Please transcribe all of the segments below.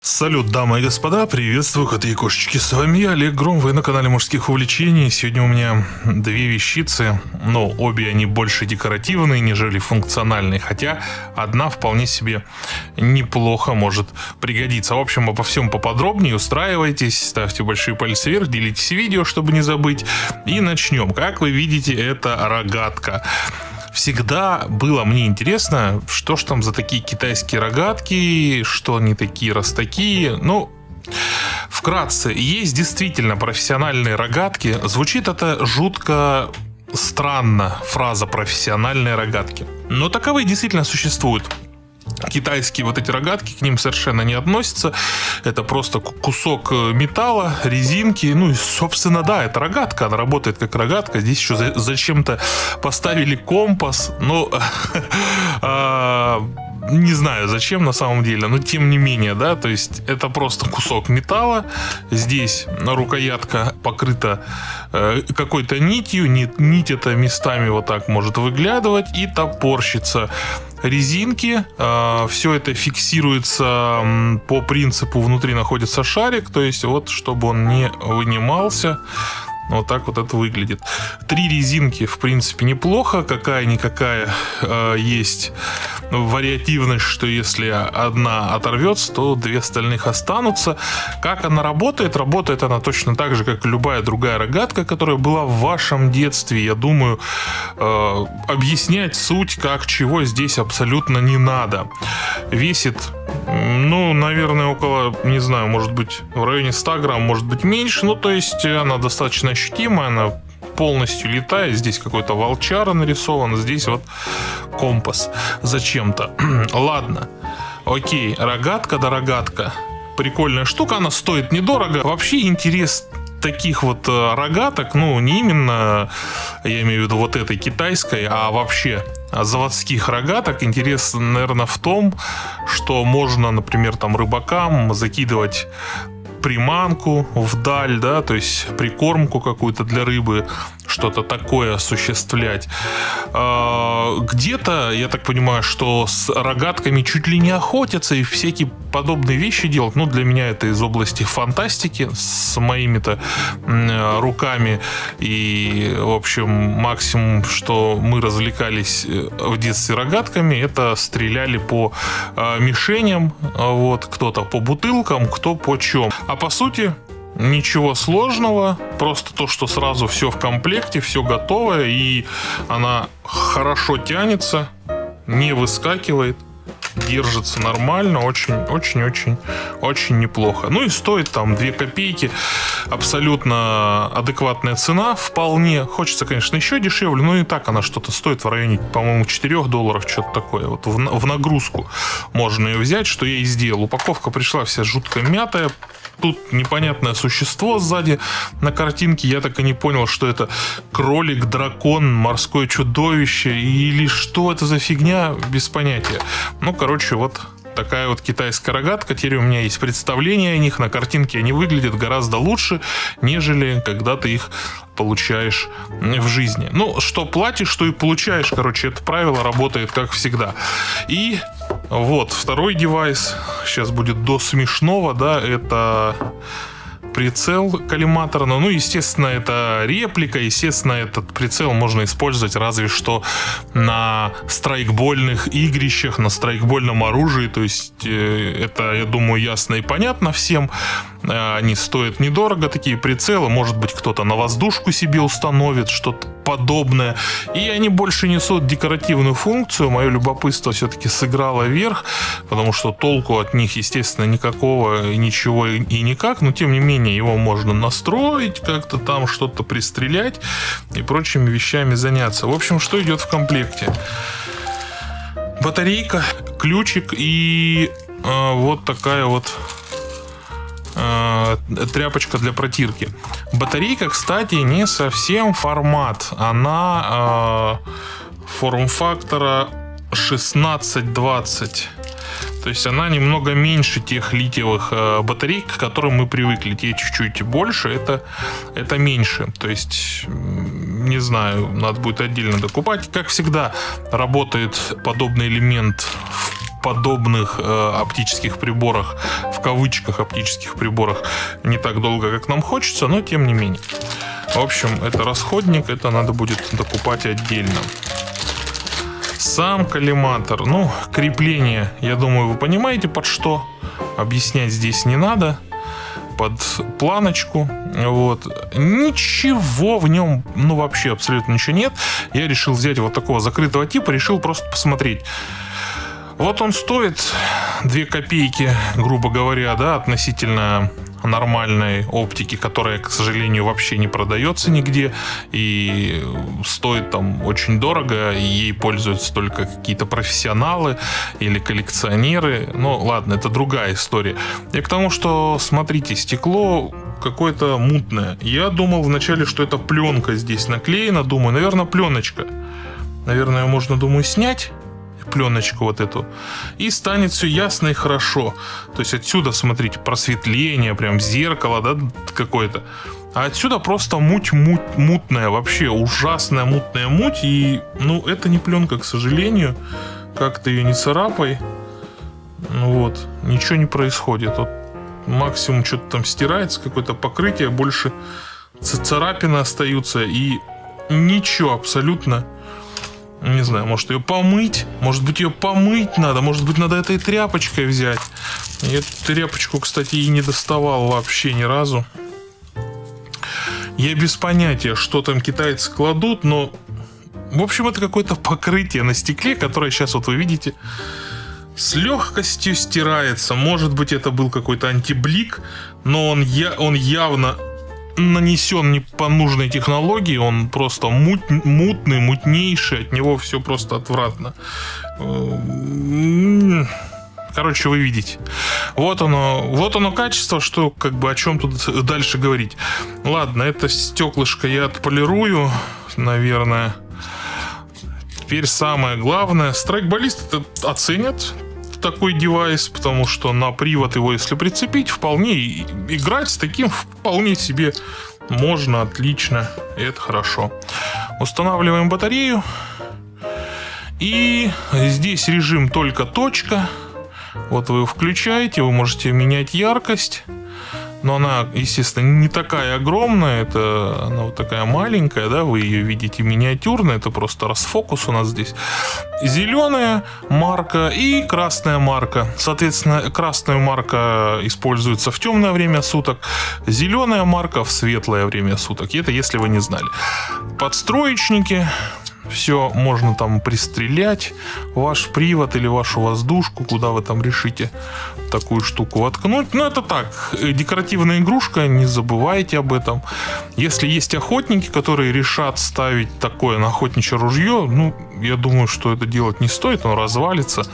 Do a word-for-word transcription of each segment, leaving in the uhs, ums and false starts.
Салют, дамы и господа, приветствую коты и кошечки, с вами я, Олег Гром, вы на канале Мужских Увлечений. Сегодня у меня две вещицы, но обе они больше декоративные, нежели функциональные, хотя одна вполне себе неплохо может пригодиться. В общем, обо всем поподробнее, устраивайтесь, ставьте большие пальцы вверх, делитесь видео, чтобы не забыть, и начнем. Как вы видите, это рогатка. Всегда было мне интересно, что ж там за такие китайские рогатки, что они такие, раз такие. Ну, вкратце, есть действительно профессиональные рогатки. Звучит это жутко странно, фраза «профессиональные рогатки». Но таковые действительно существуют. Китайские вот эти рогатки к ним совершенно не относятся. Это просто кусок металла, резинки. Ну и, собственно, да, это рогатка. Она работает как рогатка. Здесь еще за зачем-то поставили компас. Ну, не знаю зачем на самом деле, но тем не менее, да, то есть это просто кусок металла. Здесь рукоятка покрыта э, какой-то нитью. Нить, нить это местами вот так может выглядывать и топорщится. Резинки, э, все это фиксируется э, по принципу: внутри находится шарик, то есть вот чтобы он не вынимался. Вот так вот это выглядит. Три резинки, в принципе, неплохо. Какая-никакая э, есть вариативность, что если одна оторвется, то две остальных останутся. Как она работает? Работает она точно так же, как любая другая рогатка, которая была в вашем детстве. Я думаю, э, объяснять суть, как чего, здесь абсолютно не надо. Весит, ну, наверное, около, не знаю, может быть, в районе ста грамм, может быть, меньше. Ну, то есть она достаточно ощутимая, она полностью летает. Здесь какой-то волчара нарисован, здесь вот компас зачем-то. Ладно, окей, рогатка да рогатка. Прикольная штука, она стоит недорого. Вообще интерес таких вот рогаток, ну, не именно, я имею в виду вот этой китайской, а вообще заводских рогаток, интерес, наверное, в том, что можно, например, там рыбакам закидывать приманку вдаль, да, то есть прикормку какую-то для рыбы, что-то такое осуществлять. Где-то, я так понимаю, что с рогатками чуть ли не охотятся и всякие подобные вещи делают. Ну, для меня это из области фантастики, с моими-то руками. И, в общем, максимум, что мы развлекались в детстве рогатками, это стреляли по мишеням. Вот, кто-то по бутылкам, кто по чем. А по сути, ничего сложного, просто то, что сразу все в комплекте, все готовое, и она хорошо тянется, не выскакивает, держится нормально, очень-очень-очень-очень неплохо. Ну и стоит там две копейки, абсолютно адекватная цена, вполне. Хочется, конечно, еще дешевле, но и так она что-то стоит в районе, по-моему, четырёх долларов, что-то такое. Вот в, в нагрузку можно ее взять, что я и сделал. Упаковка пришла вся жутко мятая. Тут непонятное существо сзади на картинке. Я так и не понял, что это кролик, дракон, морское чудовище или что это за фигня, без понятия. Ну, короче, вот такая вот китайская рогатка. Теперь у меня есть представление о них. На картинке они выглядят гораздо лучше, нежели когда ты их получаешь в жизни. Ну, что платишь, что и получаешь. Короче, это правило работает как всегда. И вот второй девайс. Сейчас будет до смешного, да, это прицел коллиматорный. Ну, естественно, это реплика. Естественно, этот прицел можно использовать разве что на страйкбольных игрищах, на страйкбольном оружии. То есть э, это, я думаю, ясно и понятно всем. Э, они стоят недорого, такие прицелы. Может быть, кто-то на воздушку себе установит, что-то подобное. И они больше несут декоративную функцию. Мое любопытство все-таки сыграло вверх, потому что толку от них, естественно, никакого, ничего и никак. Но, тем не менее, его можно настроить, как-то там что-то пристрелять и прочими вещами заняться. В общем, что идет в комплекте? Батарейка, ключик и э, вот такая вот э, тряпочка для протирки. Батарейка, кстати, не совсем формат. Она э, форм-фактора шестнадцать двадцать. То есть она немного меньше тех литиевых э, батарей, к которым мы привыкли. Те чуть-чуть больше, это, это меньше. То есть, не знаю, надо будет отдельно докупать. Как всегда, работает подобный элемент в подобных э, оптических приборах в кавычках оптических приборах не так долго, как нам хочется, но тем не менее. В общем, это расходник, это надо будет докупать отдельно. Сам коллиматор, ну, крепление, я думаю, вы понимаете, под что. Объяснять здесь не надо. Под планочку. Вот. Ничего в нем, ну, вообще абсолютно ничего нет. Я решил взять вот такого закрытого типа, решил просто посмотреть. Вот он стоит две копейки, грубо говоря, да, относительно нормальной оптики, которая, к сожалению, вообще не продается нигде и стоит там очень дорого, и ей пользуются только какие-то профессионалы или коллекционеры. Ну, ладно, это другая история. И к тому, что, смотрите, стекло какое-то мутное. Я думал вначале, что это пленка здесь наклеена. Думаю, наверное, пленочка. Наверное, можно, думаю, снять пленочку вот эту, и станет все ясно и хорошо. То есть отсюда, смотрите, просветление, прям зеркало, да, какое-то. А отсюда просто муть, муть мутная, вообще ужасная мутная муть. И, ну, это не пленка, к сожалению. Как ты ее не царапай. Вот, ничего не происходит. Вот максимум что-то там стирается, какое-то покрытие, больше царапины остаются, и ничего абсолютно. Не знаю, может ее помыть, может быть ее помыть надо, может быть надо этой тряпочкой взять. Я эту тряпочку, кстати, и не доставал вообще ни разу. Я без понятия, что там китайцы кладут, но в общем это какое-то покрытие на стекле, которое сейчас вот вы видите с легкостью стирается. Может быть это был какой-то антиблик, но он, я, он явно нанесен не по нужной технологии, он просто мут, мутный, мутнейший, от него все просто отвратно. Короче, вы видите. Вот оно, вот оно качество, что как бы о чем тут дальше говорить. Ладно, это стеклышко я отполирую, наверное. Теперь самое главное, страйкболисты оценят такой девайс, потому что на привод его, если прицепить, вполне играть с таким вполне себе можно, отлично, и это хорошо. Устанавливаем батарею, и здесь режим только точка. Вот вы его включаете, вы можете менять яркость, но она, естественно, не такая огромная, это она вот такая маленькая, да, вы ее видите миниатюрная, это просто расфокус у нас здесь. Зеленая марка и красная марка. Соответственно, красная марка используется в темное время суток, зеленая марка в светлое время суток. Это если вы не знали. Подстроечники. Все можно там пристрелять, ваш привод или вашу воздушку, куда вы там решите такую штуку воткнуть. Ну, это так, декоративная игрушка, не забывайте об этом. Если есть охотники, которые решат ставить такое на охотничье ружье, ну, я думаю, что это делать не стоит, оно развалится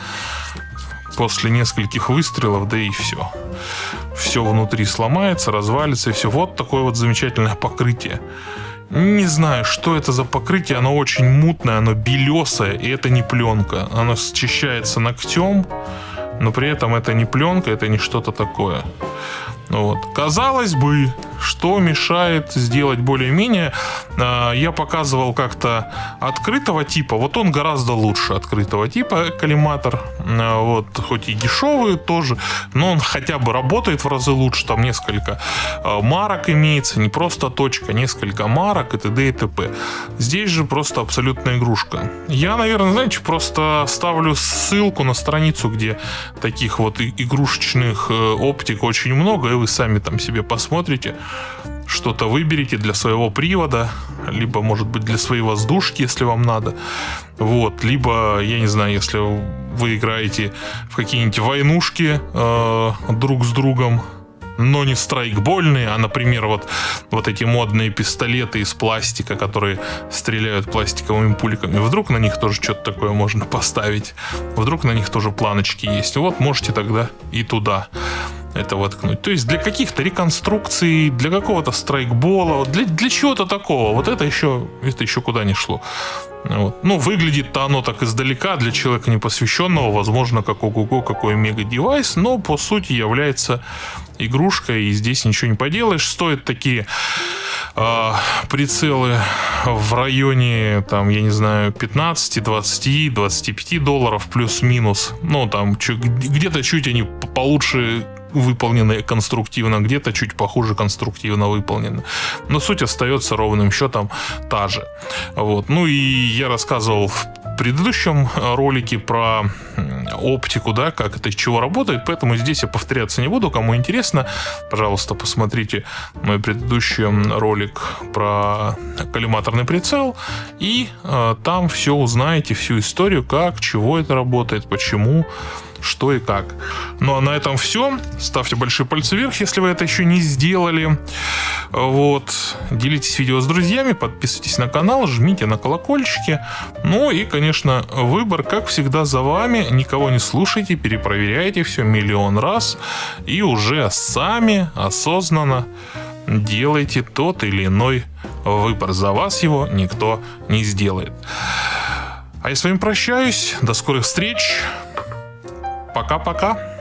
после нескольких выстрелов, да и все. Все внутри сломается, развалится, и все. Вот такое вот замечательное покрытие. Не знаю, что это за покрытие, оно очень мутное, оно белесое, и это не пленка. Оно счищается ногтем, но при этом это не пленка, это не что-то такое. Вот. Казалось бы, что мешает сделать более-менее. Я показывал как-то открытого типа. Вот он гораздо лучше открытого типа коллиматор. Вот, хоть и дешевый тоже, но он хотя бы работает в разы лучше. Там несколько марок имеется, не просто точка, несколько марок и т.д. и т.п. Здесь же просто абсолютная игрушка. Я, наверное, знаете, просто ставлю ссылку на страницу, где таких вот игрушечных оптик очень много, и вы сами там себе посмотрите, что-то выберите для своего привода, либо, может быть, для своей воздушки, если вам надо. Вот, либо, я не знаю, если вы играете в какие-нибудь войнушки э, друг с другом, но не страйкбольные, а, например, вот, вот эти модные пистолеты из пластика, которые стреляют пластиковыми пульками. Вдруг на них тоже что-то такое можно поставить. Вдруг на них тоже планочки есть. Вот можете тогда и туда это воткнуть. То есть для каких-то реконструкций, для какого-то страйкбола, для, для чего-то такого. Вот это еще, это еще куда не шло. Вот. Ну, выглядит-то оно так издалека, для человека непосвященного, возможно, как ого-го, какой мега-девайс, но по сути является игрушкой, и здесь ничего не поделаешь. Стоят такие э, прицелы в районе, там, я не знаю, пятнадцать, двадцать, двадцать пять долларов плюс-минус. Ну, там, где-то чуть они получше выполнены конструктивно, где-то чуть похуже конструктивно выполнены. Но суть остается ровным счетом та же. Вот. Ну и я рассказывал в предыдущем ролике про оптику, да, как это, из чего работает, поэтому здесь я повторяться не буду. Кому интересно, пожалуйста, посмотрите мой предыдущий ролик про коллиматорный прицел, и э, там все узнаете, всю историю, как, чего это работает, почему, что и как. Ну а на этом все. Ставьте большие пальцы вверх, если вы это еще не сделали. Вот. Делитесь видео с друзьями, подписывайтесь на канал, жмите на колокольчики. Ну и, конечно, выбор, как всегда, за вами. Никого не слушайте, перепроверяйте все миллион раз. И уже сами осознанно делайте тот или иной выбор. За вас его никто не сделает. А я с вами прощаюсь. До скорых встреч. Пока-пока.